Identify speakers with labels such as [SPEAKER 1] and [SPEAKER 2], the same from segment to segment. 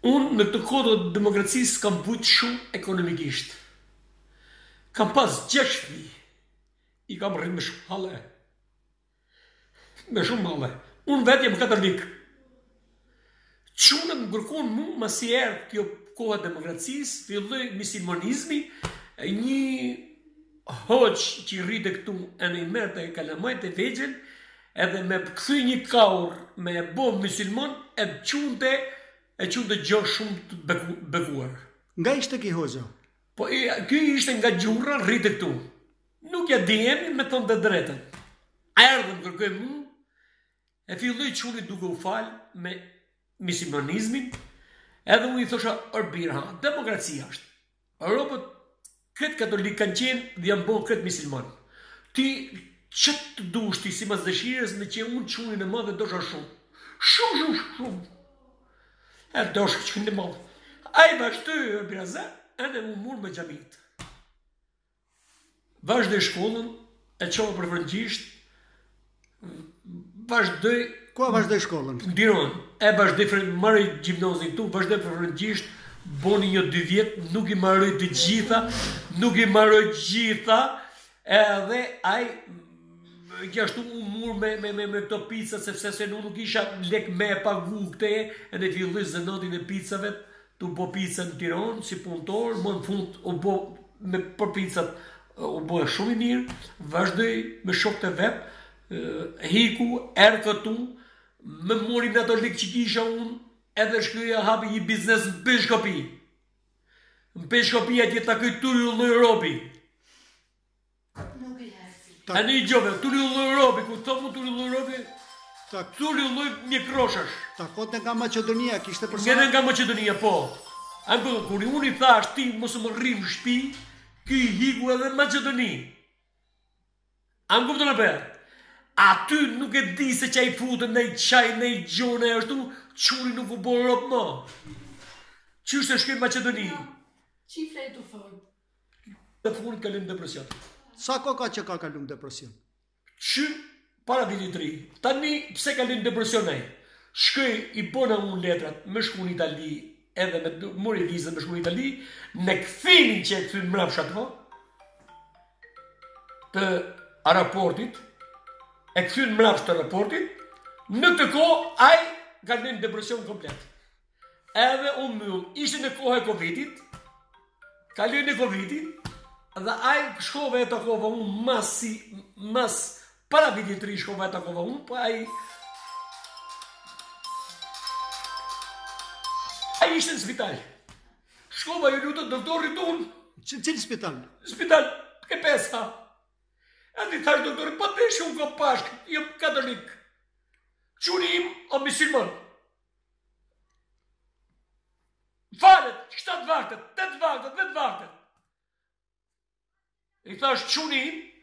[SPEAKER 1] Unë në këtë kohë të demokracisë kam vujt shumë ekonomikisht. Kam pas 6 fëmijë. I kam rritë me shumë halle. Me shumë halle. Unë vetë jam katolik. Çunat më kërkon mu masi erdh kjo koha e demokracisë, filloi misilmonizmi, një hoç që i rrite këtu e në i merë të kalamajt e vegjel, edhe me këthy një kaur me bo misilmon, e qunte gjo shumë të bekuar.
[SPEAKER 2] Nga ishte ki hoxha?
[SPEAKER 1] Po, kjo ishte nga Gjurra, rrite këtu. Nuk ja dijen me thonë të drejtën. A erdhe më kërkoj mu, e filloi quni duke u falë me misilmonizmin, edhe unë i thosha, Orbira, demokracia është. Europët, këtë katolik kanë qenë dhe janë bon këtë misilmon. Ti, që të dush ti si mas dëshires me që unë qunin e madhe dosha shumë. Shumë. E dosha qunin e madhe. A i vazhdoj, Orbira zë, edhe më murë me gjamit. Vazhdoj shkollën, e qova për frëngjisht, vazhdoj...
[SPEAKER 2] Kua vazhdoj shkollën?
[SPEAKER 1] Ndiron, e vazhdoj marrë gjimnazin tu, vazhdoj për frëngjisht, boni 1-2 vjetë, nuk i marroj të gjitha, edhe aj, gjashtu u murë me këto pizza, sepse se nuk isha lek me e pagu këte, edhe filloj zënatin e pizzave, tu bo pizza në Tiranë, si punëtor, më në fund, u bo për pizzat, u bo e shumë i mirë, vazhdoj me shok të vetë, hiku, erë këtu, me mori në ato likë që kisha unë, edhe shkëja hapi një biznes në Peshkopi. Në Peshkopi atje takoj Turi Ulloj Robi. A një gjove, Turi Ulloj Robi, ku të mu Turi Ulloj Robi? Turi Ulloj Mjekroshash.
[SPEAKER 2] Takot nga Macedonia, kishte persona?
[SPEAKER 1] Ngene nga Macedonia, po. Kur unë i thash ti mos më rrim në shpi, ky i hiku edhe Macedoni. Kupton apo? Aty nuk e di se që i futën në i qaj, në i gjone, ashtu, quri nuk u borë ropë më. Qështë e shkejnë Macedoni?
[SPEAKER 3] Qifre e të forë?
[SPEAKER 1] Dhe funë kalim depresion.
[SPEAKER 2] Sa ko ka që ka kalim depresion?
[SPEAKER 1] Që para vitit 3. Tani, pse kalim depresion e? Shkej i bona unë letrat, me shku në Itali, edhe me mori vizën me shku në Itali, në këthinin që e këthin mrapshat më, të raportit, e këthyn mrapsht të raportit, në të kohë, aj ka në depresion komplet. Edhe unë mëllë, ishte në kohë e Covidit, kalin në Covidit, dhe aj shkove e takova unë mas para vitit 3 shkove e takova unë, po aj ishte në spital. Shkova ju lutë doktorit unë.
[SPEAKER 2] Cili spital?
[SPEAKER 1] Spital, ke pesa. E di thash doktorit, po të ishë unë ka pashk, jë katolik. Quni im o misilmon. Falet, 7 vaktet, 8 vaktet, 10 vaktet. I thash quni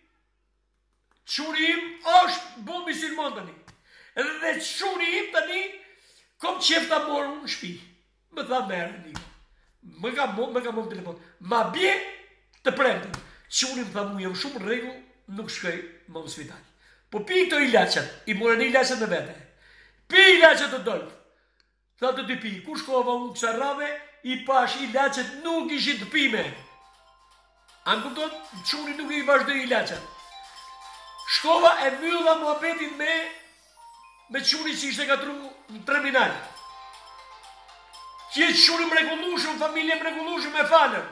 [SPEAKER 1] im është bo misilmon tani. Edhe quni im tani, kom qefta morë unë në shpi. Më tha merë një. Më ka më telefon. Ma bje të premtën. Quni më tha mu jam shumë regull, nuk shkoj më në spital. Po pi këto ilaqet, i more në ilaqet në vete. Pi ilaqet të dollë. Tha të pi, ku shkova unë kësa rave, i pash ilaqet nuk ishin të pime. Anë këpton, quni nuk i vazhdoj ilaqet. Shkova e mylla muhabetin me quni që ishte katru në terminal. Që jetë quni mrekullushëm, familje mrekullushëm e falën.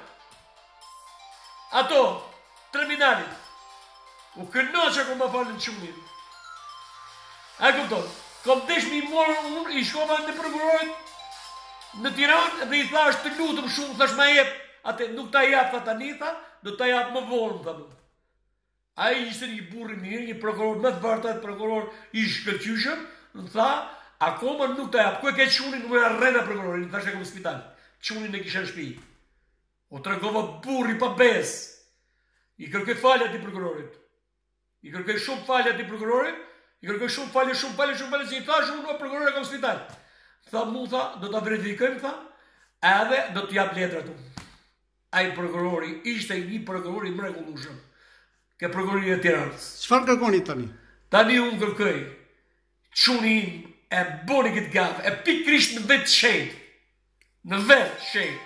[SPEAKER 1] Ato, terminalit. U këno që kom më falën qunin. A këpton, kom desh mi morë unë, i shkova në prokurorit në Tiranë dhe i thash të lutëm shumë, thash ma jep, atë nuk ta jap, tha tani, tha, do ta jap më vonë, tha më. A i ishte një burri mirë, një prokuror me të vartat, prokuror i shkërqyshëm, në tha, akoma nuk ta jap, ku e ke qunin, nuk e arrena prokurorin, në thash e kom spital, qunin e kisha në shpi. O të regova burri pa bes, i kërkoj falja ti prokurorit, i kërkoj shumë falja ti prokurorit, i kërkoj shumë falja, që i thash unë o prokurorit e kom spital. Tha mu, tha, do të verifikojmë, tha, edhe do të jap letrat unë. A i prokurori, ishte një prokurori mrekullueshëm, ke prokuroria e Tiranës.
[SPEAKER 2] Çfarë kërkoni tani?
[SPEAKER 1] Tani unë kërkoj, quni im e boni këtë gafë, e pikrisht në vetë shenjtë. Në vetë, shenjë.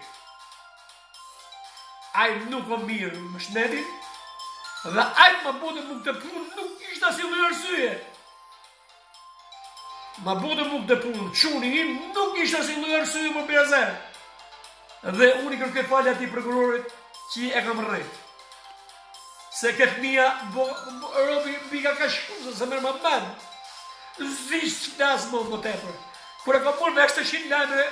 [SPEAKER 1] Ajë nuk o mirë më shnetin, dhe ajë më bote më këtë punë nuk ishtë asë një arsye. Më bote më këtë punë, quni im nuk ishtë asë një arsye më bërëzërë. Dhe unë i kërkej falja ati prokurorit që e kam rrejtë. Se këtë mija, robi bika ka shkuza, se mërë më mënë. Zishtë që flasë më tepër. Kër e kam mërë me 100 lajme,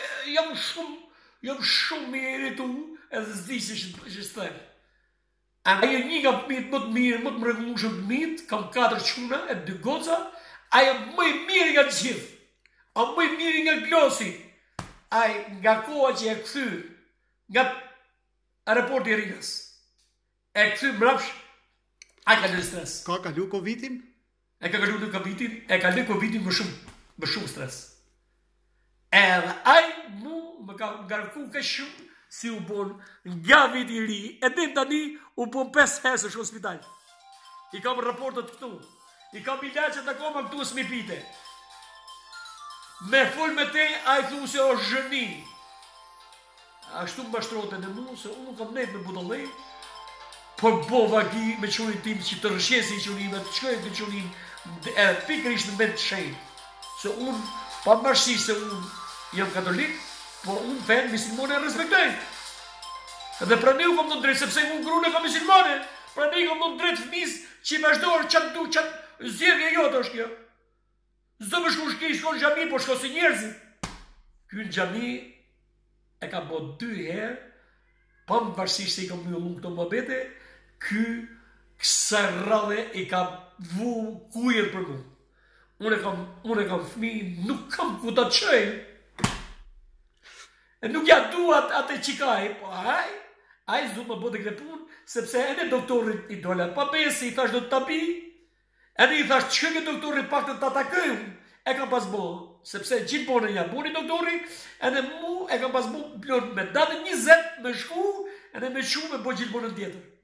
[SPEAKER 1] jam shumë i irritu, edhe zishtë që shtenë. Ajo një nga pëmit më të mirë, më të më regullushëm të mitë, kam 4 quna e 2 goca, ajo më i mirë nga gjithë, a më i mirë nga glosi, ajo nga koha që e këthy, nga aeroporti i Rinës, e këthy mrapsh, ajo ka në stres.
[SPEAKER 2] Ka kalu Covidin?
[SPEAKER 1] E ka kalu në Covidin, e ka në Covidin më shumë stres. Edhe ajo mu më ka ngarku ka shumë, si u bon nga vit i ri, e din tani u bon 5 herë në hospital. I kam raportet këtu, i kam ilaqet akoma këtu s'mi pite. Me full me te, a i thu se o zhëni. Ashtu më bashtrote në mu, se unë kam nejt me budallej, por bo vagi me qunin tim që të rëshjesi qunin, me të qëjt me qunin, e pikërisht në mend të shenjë. Se unë, pa mërësi se unë jam katolik, por unë fenë misilmone e respektojnë. Edhe pra ne u kom të drejtë, sepse unë grune ka misilmone, pra ne u kom të drejtë fëmis që i vazhdojnë qatë du, qatë zjedhje jote është kjo. Zdo më shku shki, shko në gjami, po shko si njerëzit. Kjo në gjami e ka bo 2 herë, pa më varsisht se i kam mjë lumë këto më bete, kjo kësa rrave i ka vu kujer për mu. Unë e kam fëmi, nuk kam ku të qëjnë. E nuk ja duat atë qikaj, po aj zdu më bote këtë punë, sepse e në doktorit i dole pa besi, i thash do të tapi, e në i thash që këtë doktorit pak të takëjum, e kam pas bo, sepse gjithë bone ja boni doktori, e në mu e kam pas bo plon me datë 20 me shku, e në me shu me bo gjithë bonën tjetër.